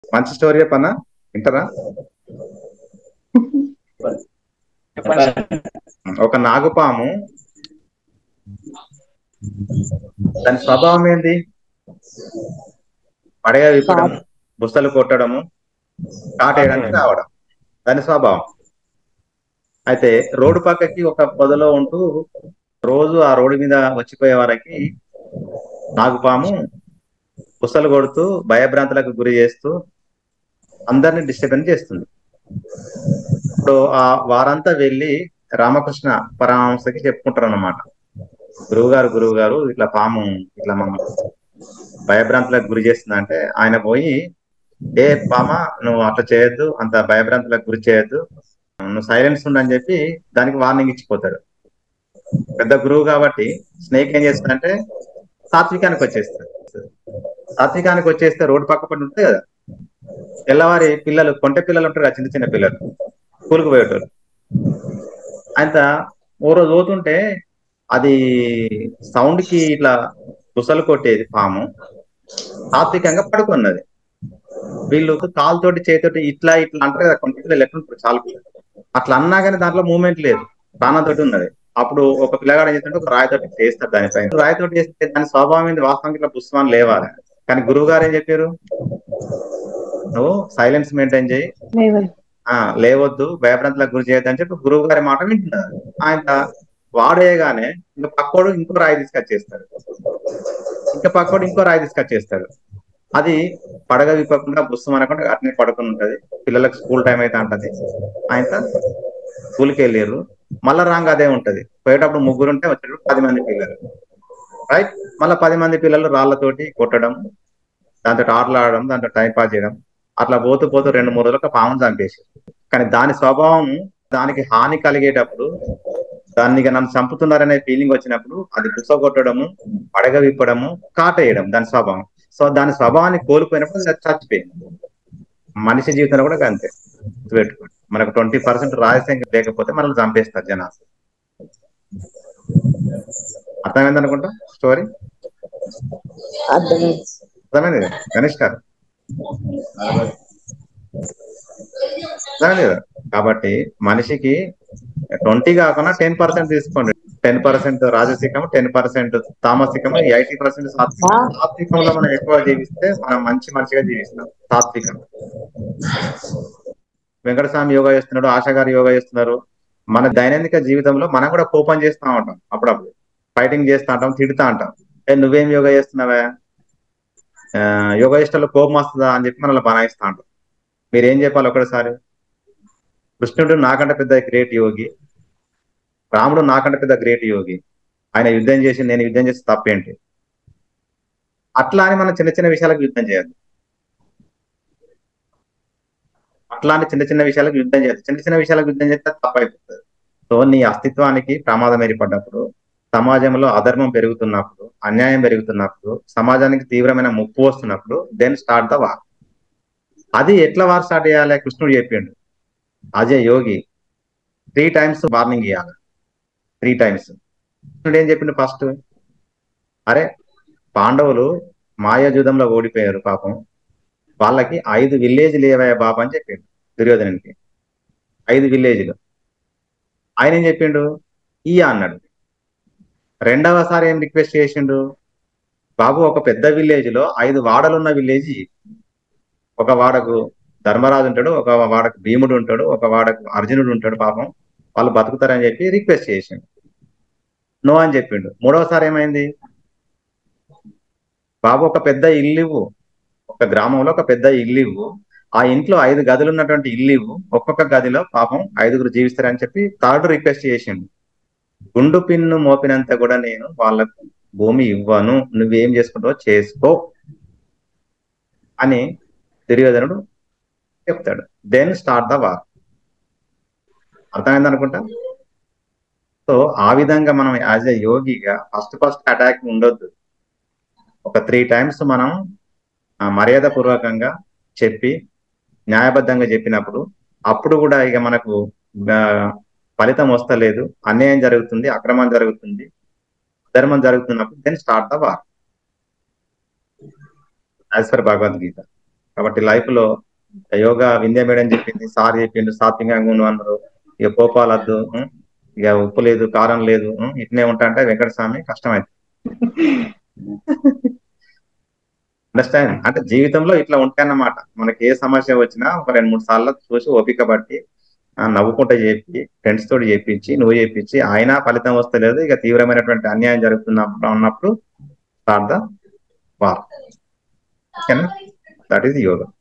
మంచి స్టోరీ చెప్పనా, వింటారా? ఒక నాగుపాము, దాని స్వభావం ఏంది? పడగ విప్పడము, బుస్తలు కొట్టడము, కాటేయడానికి రావడం, దాని స్వభావం. అయితే రోడ్డు పక్కకి ఒక పొదలో ఉంటూ రోజు ఆ రోడ్డు మీద వచ్చిపోయే వారికి నాగుపాము బుసలు కొడుతూ భయభ్రాంతులకు గురి చేస్తూ అందరిని డిస్టర్బెన్స్ చేస్తుంది. ఇప్పుడు ఆ వారంతా వెళ్ళి రామకృష్ణ పరమహంసకి చెప్పుకుంటారు అన్నమాట. గురువు గారు ఇట్లా పాము ఇట్లా మమ్మల్ని భయభ్రాంతులకు గురి చేస్తుందంటే ఆయన పోయి, ఏ పామ, నువ్వు అట్లా చేయొద్దు, అంత భయభ్రాంతులకు గురి చేయొద్దు, నువ్వు సైలెన్స్ ఉండని చెప్పి దానికి వార్నింగ్ ఇచ్చిపోతాడు. పెద్ద గురువు కాబట్టి స్నేక్ ఏం చేస్తుందంటే సాత్వికానికి వచ్చేస్తుంది. సాత్వికానికి వచ్చేస్తే రోడ్డు పక్క పడి ఉంటుంది కదా, తెల్లవారి పిల్లలు, కొంటె పిల్లలు ఉంటారు కదా, చిన్న చిన్న పిల్లలు స్కూల్కి పోయేటోళ్ళు, ఆయన ఓ రోజు పోతుంటే అది సౌండ్ కి ఇట్లా బుసలు కొట్టేది పాము సాత్వికంగా పడుకున్నది. వీళ్ళు కాలుతోటి చేతితోటి ఇట్లా ఇట్లా అంటారు కదా, కొంత పిల్లలు ఎట్లుంటారు చాలా పిల్లలు, అట్లా అన్నా కానీ దాంట్లో మూమెంట్ లేదు, ప్రాణంతోటి ఉన్నది. అప్పుడు ఒక పిల్లగాడు ఏం చేస్తుంటే ఒక రాయితోటి చేస్తారు దానిపైన, రాయితోటి చేస్తే దాని స్వభావం ఏంది, వాస్తవానికి ఇట్లా పుష్పాన్ని లేవాలి. కానీ గురువు గారు ఏం చెప్పారు, నువ్వు సైలెన్స్ మెయింటైన్ చేయి, లేవద్దు, భయభ్రాంతులకు గురి చేయొద్దు అని చెప్పి గురువు గారి మాట వింటున్నారు. ఆయన వాడేయగానే ఇంకా పక్కోడు ఇంకో రాయి తీసుకొచ్చేస్తాడు, ఇంకా పక్కోడు ఇంకో రాయి తీసుకొచ్చేస్తాడు. అది పడగ విప్పకుండా బుస్సం అనకుండా అట్నే పడుకుని ఉంటది. పిల్లలకు స్కూల్ టైం అయితే అంటది. ఆయన స్కూల్కి వెళ్ళారు, మళ్ళా రాంగ్ అదే ఉంటది. పోయేటప్పుడు ముగ్గురు ఉంటే వచ్చేటప్పుడు 10 మంది పిల్లలు, రైట్? మళ్ళీ 10 మంది పిల్లలు రాళ్లతోటి కొట్టడం, దాంతో ఆటలాడడం, దాంతో టైం పాస్ చేయడం, అట్లా పోతూ పోతూ 2-3 రోజులకు పామును చంపేసి. కానీ దాని స్వభావం, దానికి హాని కలిగేటప్పుడు, దాన్ని ఇక నన్ను చంపుతున్నారనే ఫీలింగ్ వచ్చినప్పుడు అది కొట్టడము, పడగ విప్పడము, కాటేయడం దాని స్వభావం. సో దాని స్వభావాన్ని కోల్పోయినప్పుడు అది చచ్చిపోయింది. మనిషి జీవితంలో కూడా అంతే, గుర్తుపెట్టుకోండి. మనకు 20% రహస్యం లేకపోతే మనల్ని చంపేస్తారు జనాలు. అర్థమైంది అనుకుంటా స్టోరీ, అర్థమైంది కదా గణేష్ గారు? అర్థమైంది కదా? కాబట్టి మనిషికి 20 కాకుండా 10% తీసుకోండి. 10% రాజసికము, 10% తామసికము, 80% సాత్వికం. సాత్వికంలో మనం ఎక్కువ జీవిస్తే మనం మంచి మనిషిగా జీవిస్తాం. సాత్వికం. వెంకటస్వామి యోగా చేస్తున్నాడు, ఆశా గారు యోగా చేస్తున్నారు. మన దైనందిక జీవితంలో మనం కూడా కోపం చేస్తూ ఉంటాం, అప్పుడప్పుడు ఫైటింగ్ చేస్తూ ఉంటాం, తిడుతూ ఉంటాం. నువ్వేం యోగా చేస్తున్నావా, యోగా చేసేటప్పుడు కోపం వస్తుందా అని చెప్పి మనల్ని బనాయిస్తూ ఉంటాం. మీరేం చెప్పాలి ఒకటిసారి? కృష్ణుడు నాకంటే పెద్ద గ్రేట్ యోగి, రాముడు నాకంటే పెద్ద గ్రేట్ యోగి, ఆయన యుద్ధం చేసి నేను యుద్ధం చేసి తప్పేంటి? అట్లా అని మనం చిన్న చిన్న విషయాలకు యుద్ధం చేయాలి. అట్లా అని చిన్న చిన్న విషయాలకు యుద్ధం చేయాలి. చిన్న చిన్న విషయాలకు యుద్ధం చేస్తే తప్పైపోతుంది. సో నీ అస్తిత్వానికి ప్రమాదం ఏర్పడ్డప్పుడు, సమాజంలో అధర్మం పెరుగుతున్నప్పుడు, అన్యాయం పెరుగుతున్నప్పుడు, సమాజానికి తీవ్రమైన ముప్పు వస్తున్నప్పుడు, దెన్ స్టార్ట్ ద వార్. అది ఎట్లా వార్ స్టార్ట్ చేయాలి? కృష్ణుడు చెప్పిండు, అజయ్ యోగి 3 times వార్నింగ్ ఇవ్వాలి. 3 times. కృష్ణుడు ఏం చెప్పిండు ఫస్ట్? అరే, పాండవులు మాయాజూదంలో ఓడిపోయారు పాపం, వాళ్ళకి 5 విలేజ్లు ఏవయ్యా బాబు అని చెప్పిండు దుర్యోధనునికి. 5 విలేజ్లు. ఆయన ఏం చెప్పిండు? అన్నాడు. రెండవసారి ఏం రిక్వెస్ట్ చేసిండు? బాబు, ఒక పెద్ద విలేజ్ లో 5 వాడలున్న విలేజ్, ఒక వాడకు ధర్మరాజు ఉంటాడు, ఒక వాడకు భీముడు ఉంటాడు, ఒక వాడకు అర్జునుడు ఉంటాడు, పాపం వాళ్ళు బతుకుతారని చెప్పి రిక్వెస్ట్ చేసిండు. నో అని చెప్పిండు. మూడవసారి ఏమైంది? బాబు, ఒక పెద్ద ఇల్లు ఇవ్వు, ఒక గ్రామంలో ఒక పెద్ద ఇల్లు ఇవ్వు, ఆ ఇంట్లో 5 గదులు ఉన్నటువంటి ఇల్లు ఇవ్వు, ఒక్కొక్క గదిలో పాపం 5గురు జీవిస్తారని చెప్పి థర్డ్ రిక్వెస్ట్ చేసిండు. గుండు పిన్ను మోపినంత కూడా నేను వాళ్ళకు భూమి ఇవ్వను, నువ్వేం చేసుకుంటావో చేసుకో అని దుర్యోధనుడు చెప్తాడు. Then start the war. అర్థమైంది అనుకుంటా. సో ఆ విధంగా మనం యాజ్ ఎ యోగిగా ఫస్ట్ అటాక్ ఉండొద్దు. ఒక 3 times మనం మర్యాద పూర్వకంగా చెప్పి న్యాయబద్ధంగా చెప్పినప్పుడు, అప్పుడు కూడా ఇక మనకు ఫలితం వస్తలేదు, అన్యాయం జరుగుతుంది, అక్రమం జరుగుతుంది, ధర్మం జరుగుతున్నప్పుడు then start the war as per Bhagavad Gita. కాబట్టి లైఫ్ లో యోగా వింధ్య మేడం చెప్పింది, సార్ చెప్పిండు, సాత్వికంగా ఉండు అన్నారు. ఇక కోపాలద్దు, ఇక ఉప్పు లేదు, కారం లేదు, ఇట్నే ఉంటా అంటే వెంకటస్వామి కష్టమైంది. అండర్స్టాండ్ అంటే జీవితంలో ఇట్లా ఉంటాయన్నమాట. మనకి ఏ సమస్య వచ్చినా ఒక 2-3 సార్లు చూసి ఓపిక బట్టి నవ్వుకుంటా చెప్పి ఫ్రెండ్స్ తోటి చేపించి నువ్వు చేపించి అయినా ఫలితం వస్తలేదు, ఇక తీవ్రమైనటువంటి అన్యాయం జరుగుతున్నప్పుడు స్టార్ట్ ద వార్. ఓకేనా? That is yoga.